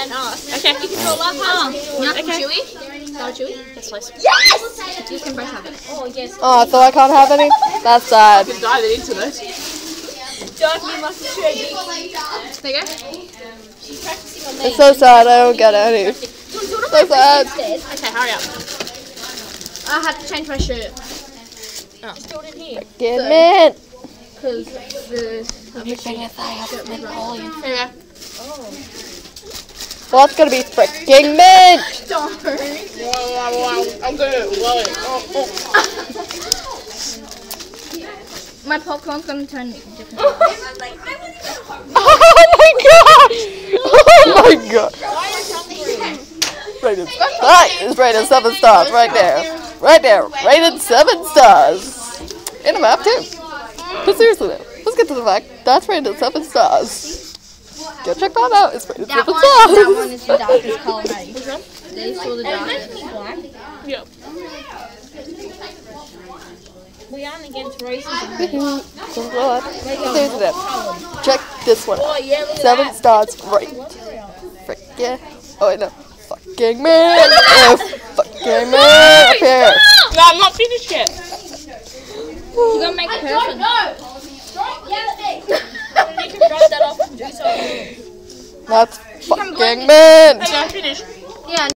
and us. Okay. You can draw love hearts. Okay. Chewy? Sour chewy? Yes, please. Yes! You can both have it. Oh, yes. Oh, so I can't have any? That's sad. You can dive it into it. Don't be much chewy. There you go. She's practicing on me. It's so sad, I don't get any. So sad. Okay, Hurry up. I have to change my shirt. Oh. Just do it in here. Get mint. Because Everything is I have mint volume. There you go. Well, it's gonna be freaking mint. don't worry. I'm gonna blow it. My popcorn's going to turn different. Oh my gosh! Oh my god! Rated, that is rated 7 stars right there. Right there. Rated 7 stars. In a map too. But seriously though, let's get to the fact that's rated 7 stars. Go check that out. It's rated 7 stars. That one is the darkest color, Maddie. Which one? These are the darkest. Black. Yep. We aren't against racism. Seriously though, check this one out. 7 stars right. Frickin'. Oh wait, no. Fucking man! Oh, fucking man! Up here! No, I'm not finished yet. You're going to make a person. No! Don't yell at me! You can brush that off and do something. That's fucking man! Hang on, finish. Yeah.